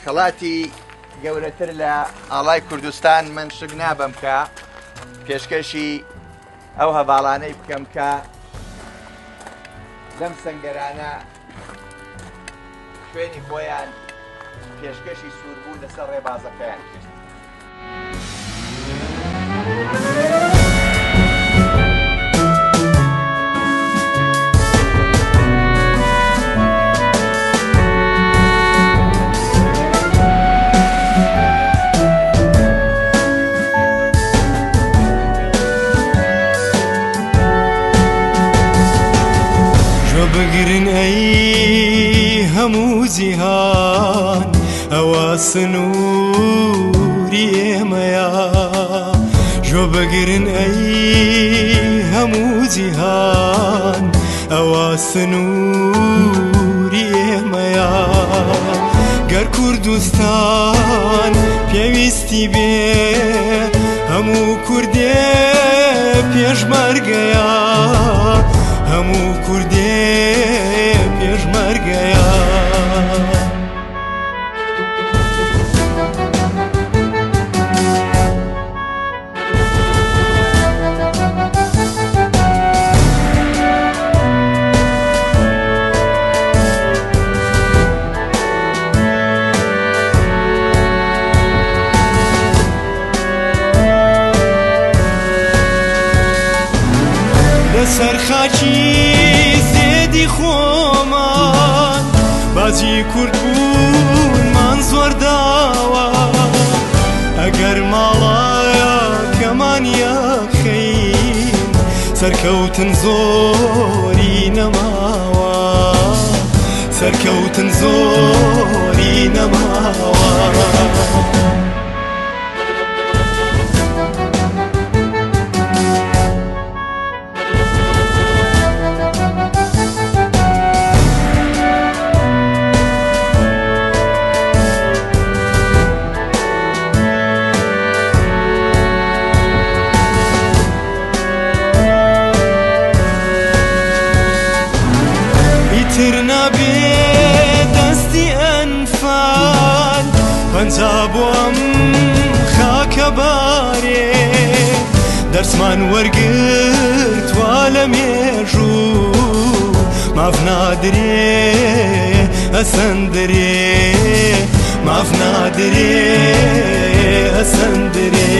خەڵاتی گەورەتر لە ئاڵای کوردستان من شک نابم کە پێشکەشی ئەو هەواڵانەی بکەم کە لەم سەنگەرانە شوێنی خۆیان پێشکەشی سووربوو لەسەر ڕێبازەکەیان کرد. بگرن ای همو جیهان ئەوە سنووری ئێمەیە ژۆ بگرن ئەی هەموو جیهان ئەوە سنووری ئێمەیە گەر کوردستان پێویستی بێ هەموو کوردێ پێشمەرگەیە هەموو کوردێ پێشمەرگەیە لەسەر خاکی زێدی خۆمان باجی کورد بوونمان زۆر داوە ئەگەر ماڵایە کەمانیە خەین سەرکەوتن زۆری نەماوە سەرکەوتن زۆری نەماوە تر نبێ دەستی ئەنفال پەنجابۆم خاکە بارێ دەرسمان وەرگرتوە لە مێژوو ماف نادرێ ئەسەندرێ ماف نادرێ ئەسەندرێ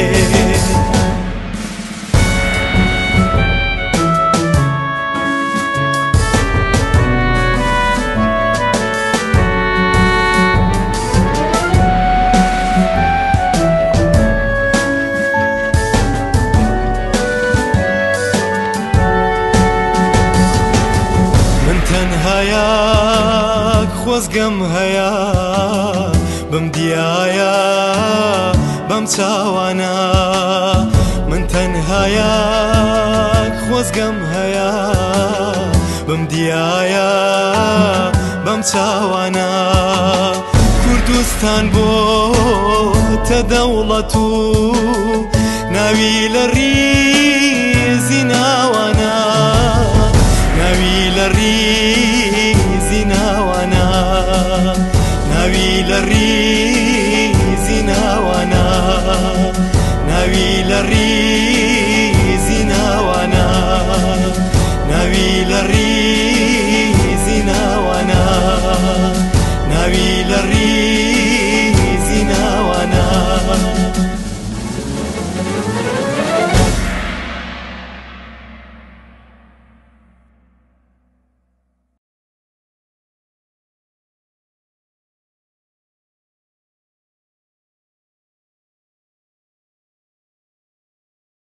تەنهایەک خۆزگەم هەیە بم دیایە بەم چاوانە من تەنهایەک خۆزگەم هەیە بم دیایە بەم چاوانە کوردستان بۆ تە دەوڵەت و ناوی لە ڕیزی ناوانە ناوی لە ڕیزی ناوانە ناوی لە ڕیزی ناوانە ناوی لە ڕیزی